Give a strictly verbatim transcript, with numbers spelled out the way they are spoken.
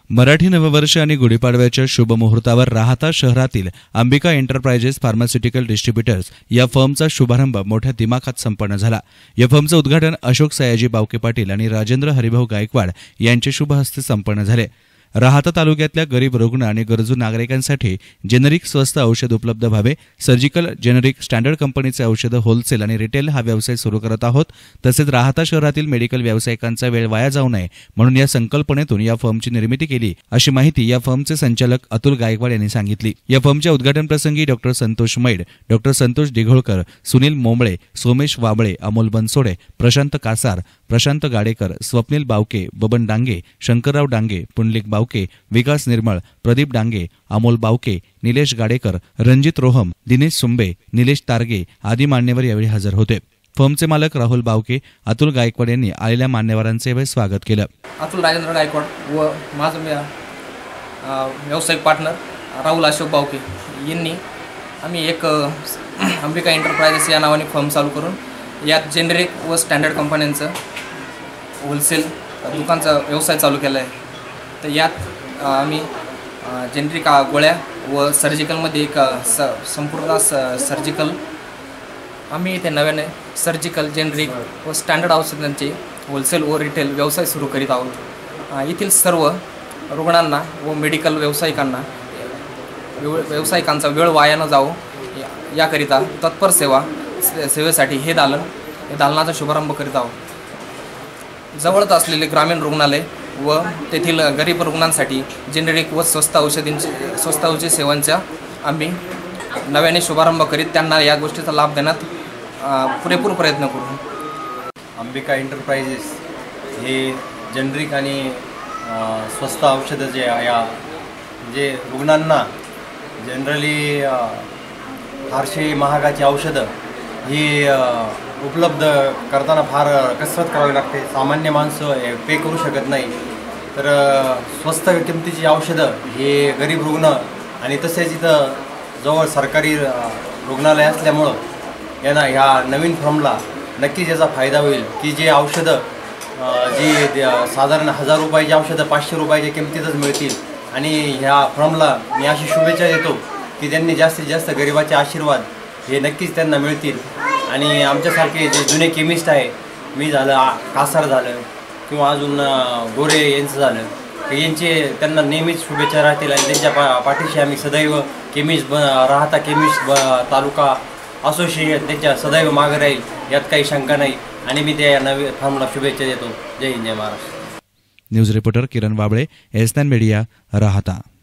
मराठी नववर्ष आणि गुढीपाडव्याच्या शुभ मुहूर्तावर राहाता शहरातील अंबिका एंटरप्राइजेस फार्मास्युटिकल डिस्ट्रीब्युटर्स या फर्मचा शुभारंभ मोठ्या दिमाखात संपन्न झाला। या फर्मचं उद्घाटन अशोक सयाजी बावके पाटील आणि राजेंद्र हरिभाऊ गायकवाड यांच्या शुभ हस्ते संपन्न झाले। राहाता तालुक्यातल्या गरीब रुग्ण आणि गरजू नागरिकांसाठी जेनेरिक स्वस्त औषध उपलब्ध व्हावे, सर्जिकल जेनेरिक स्टँडर्ड कंपनीचे औषधं होलसेल आणि रिटेल हा व्यवसाय सुरू करत आहोत। तसेच राहाता शहरातील मेडिकल व्यावसायिकांचा वेळ वाया जाऊ नये म्हणून या संकल्पनेतून या फर्मची निर्मिती केली, अशी माहिती या फर्मचे संचालक अतुल गायकवाड यांनी सांगितली। या फर्मच्या उद्घाटन प्रसंगी डॉक्टर संतोष मैड, डॉक्टर संतोष दिघोळकर, सुनील मोंबळे, सोमेश वाबळे, अमोल बनसोडे, प्रशांत कासार, प्रशांत गाडेकर, स्वप्नील बावके, बबन डांगे, शंकरराव डांगे, पुंडलिक बावके, विकास निर्मळ, प्रदीप डांगे, अमोल बावके, निलेश गाडेकर, रणजित रोहम, दिनेश सुंबे, निलेश तारगे आदी मान्यवर यावेळी हजर होते। फर्मचे मालक राहुल बावके, अतुल गायकवाड यांनी आलेल्या मान्यवरांचे यावेळी स्वागत केलं। अतुल राजेंद्र गायकवाड व माझं व्यावसायिक पार्टनर राहुल अशोक बावके यांनी आम्ही एक अंबिका एंटरप्राइजेस या नावाने फर्म चालू करून यात जेनेरिक व स्टँडर्ड कंपन्यांचं होलसेल दुकानचा व्यवसाय चालू केला आहे। तर यात आम्ही जेनेरिक गोळ्या व सर्जिकलमध्ये एक स संपूर्ण स सर्जिकल आम्ही इथे नव्याने सर्जिकल जेनेरिक व स्टँडर्ड औषधांचे होलसेल व रिटेल व्यवसाय सुरू करीत आहोत। येथील सर्व रुग्णांना व मेडिकल व्यावसायिकांना व्यावसायिकांचा वेळ वाया न जावो याकरिता तत्पर सेवा सेवेसाठी हे दालन हे दालनाचा शुभारंभ करीत आहोत। जवळच असलेले ग्रामीण रुग्णालय व तेथील गरीब रुग्णांसाठी जेनेरिक व स्वस्त औषधींची स्वस्त औषधी सेवांचा आम्ही नव्याने शुभारंभ करीत त्यांना या गोष्टीचा लाभ देण्यात पुरेपूर प्रयत्न करू। अंबिका एंटरप्राइजेस हे जेनेरिक आणि स्वस्त औषधं जे या जे रुग्णांना जनरली फारशी महागाची औषधं ही उपलब्ध करताना फार कसरत करावी लागते, सामान्य माणसं पे करू शकत नाही। तर स्वस्त किमतीची औषधं हे गरीब रुग्ण आणि तसेच इथं जवळ सरकारी रुग्णालय असल्यामुळं यांना ह्या नवीन फर्मला नक्कीच याचा फायदा होईल की जे औषधं जी साधारण हजार रुपयाची औषधं पाचशे रुपयाच्या किमतीतच मिळतील। आणि ह्या फर्मला मी अशी शुभेच्छा देतो की त्यांनी जास्तीत जास्त गरिबाचे आशीर्वाद हे नक्कीच त्यांना मिळतील। आणि आमच्यासारखे जे जुने केमिस्ट आहे, मी झालं, कासार झालं किंवा अजून गोरे यांचं झालं, तर यांचे त्यांना नेहमीच शुभेच्छा राहतील आणि त्यांच्या पा पाठीशी आम्ही सदैव केमिस्ट ब राहता केमिस्ट ब तालुका असोसिएशन त्यांच्या सदैव मागे राहील, यात काही शंका नाही। आणि मी त्या नवीन फर्मला शुभेच्छा देतो। जय हिंद, जय Maharashtra. News reporter Kiran Wable, S nine media, राहाता।